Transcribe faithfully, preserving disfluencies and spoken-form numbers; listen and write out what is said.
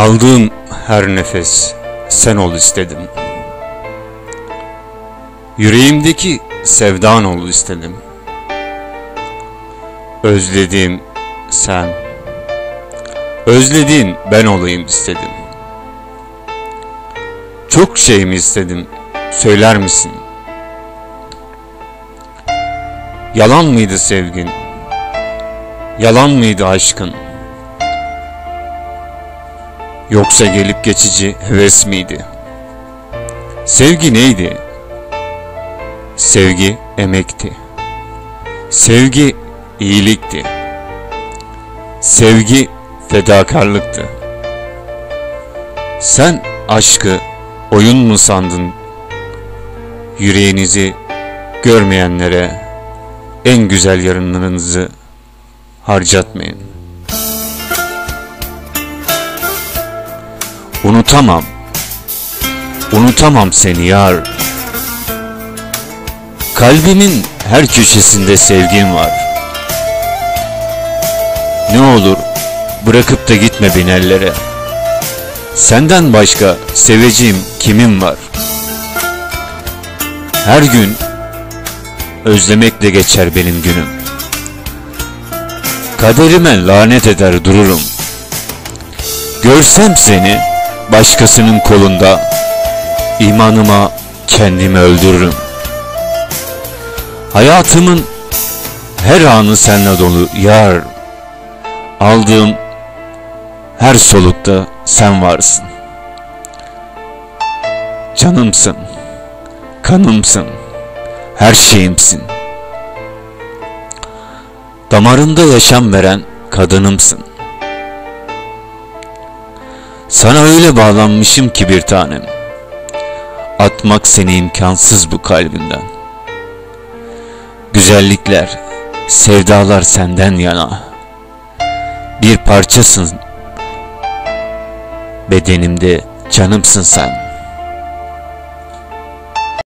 Aldığım her nefes sen ol istedim. Yüreğimdeki sevdan ol istedim. Özlediğim sen, özlediğin ben olayım istedim. Çok şey mi istedim, söyler misin? Yalan mıydı sevgin? Yalan mıydı aşkın? Yoksa gelip geçici heves miydi? Sevgi neydi? Sevgi emekti. Sevgi iyilikti. Sevgi fedakarlıktı. Sen aşkı oyun mu sandın? Yüreğinizi görmeyenlere en güzel yarınlarınızı harcatmayın. Unutamam, unutamam seni yar. Kalbimin her köşesinde sevgin var. Ne olur bırakıp da gitme beni ellere. Senden başka seveceğim kimim var? Her gün özlemekle geçer benim günüm. Kaderime lanet eder dururum. Görsem seni başkasının kolunda, imanıma kendimi öldürürüm. Hayatımın her anı seninle dolu yar. Aldığım her solukta sen varsın. Canımsın, kanımsın, her şeyimsin. Damarımda yaşam veren kadınımsın. Sana öyle bağlanmışım ki bir tanem. Atmak seni imkansız bu kalbimden. Güzellikler, sevdalar senden yana. Bir parçasın bedenimde, canımsın sen.